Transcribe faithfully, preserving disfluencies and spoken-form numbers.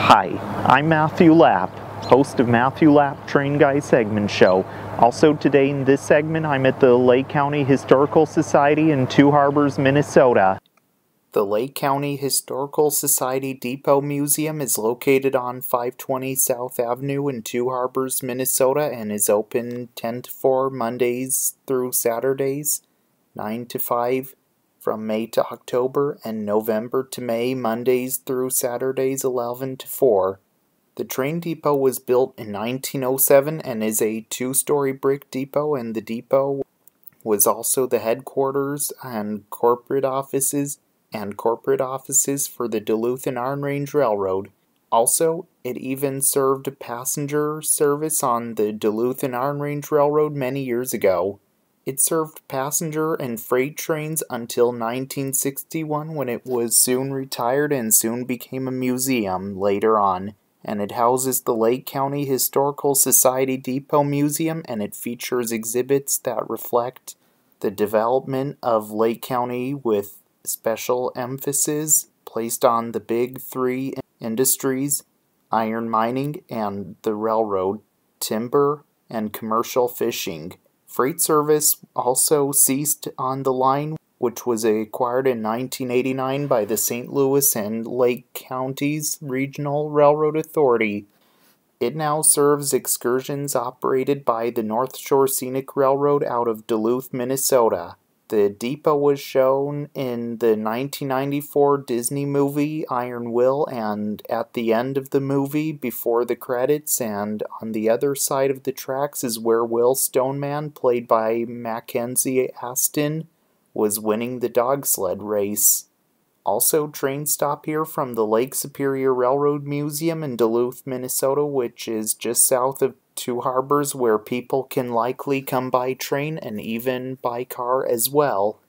Hi, I'm Matthew Lapp, host of Matthew Lapp Train Guy Segment Show. Also today in this segment, I'm at the Lake County Historical Society in Two Harbors, Minnesota. The Lake County Historical Society Depot Museum is located on five twenty South Avenue in Two Harbors, Minnesota, and is open ten to four Mondays through Saturdays, nine to five from May to October, and November to May, Mondays through Saturdays, eleven to four. The train depot was built in nineteen oh seven and is a two-story brick depot, and the depot was also the headquarters and corporate offices and corporate offices for the Duluth Iron Range Railroad. Also, it even served passenger service on the Duluth Iron Range Railroad many years ago. It served passenger and freight trains until nineteen sixty-one, when it was soon retired and soon became a museum later on. And it houses the Lake County Historical Society Depot Museum, and it features exhibits that reflect the development of Lake County with special emphasis placed on the big three industries: iron mining and the railroad, timber, and commercial fishing. Freight service also ceased on the line, which was acquired in nineteen eighty-nine by the Saint Louis and Lake Counties Regional Railroad Authority. It now serves excursions operated by the North Shore Scenic Railroad out of Duluth, Minnesota. The depot was shown in the nineteen ninety-four Disney movie Iron Will, and at the end of the movie, before the credits, and on the other side of the tracks is where Will Stoneman, played by Mackenzie Astin, was winning the dog sled race. Also, trains stop here from the Lake Superior Railroad Museum in Duluth, Minnesota, which is just south of Two Harbors, where people can likely come by train and even by car as well.